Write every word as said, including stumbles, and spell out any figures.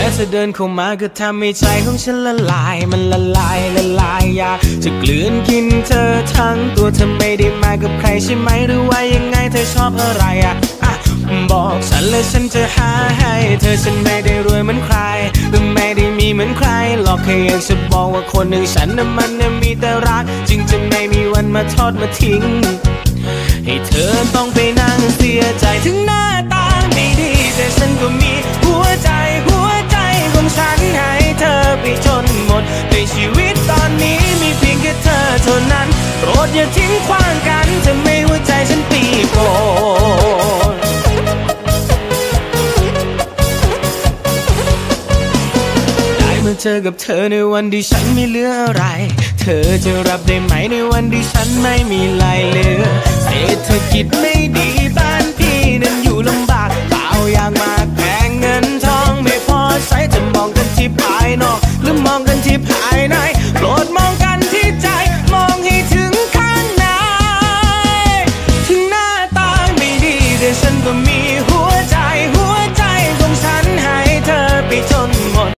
เธอเดินเข้ามาก็ทำให้ใจของฉันละลายมันละลายละลายอยากจะกลืนกินเธอทั้งตัวเธอไม่ได้มากับใครใช่ไหมหรือว่ายังไงเธอชอบอะไรอ่ะบอกฉันเลยฉันจะหาให้เธอฉันไม่ได้รวยเหมือนใครหรือไม่ได้มีเหมือนใครหรอกแค่อยากจะบอกว่าคนหนึ่งฉันน่ะมันน่ะมีแต่รักจึงจะไม่มีวันมาทอดมาทิ้งให้เธอต้องไปนั่งเสียใจถึงหน้าตาไม่ดีแต่ฉันก็มีหัวใจหัวใจของฉันให้เธอไปจนหมดในชีวิตตอนนี้มีเพียงแค่เธอเท่านั้นโปรดอย่าทิ้งขว้างกันจะไม่หัวใจฉันปีโป้เมื่อเจอกับเธอในวันที่ฉันไม่เหลืออะไรเธอจะรับได้ไหมในวันที่ฉันไม่มีอะไรเหลือเศรษฐกิจไม่ดี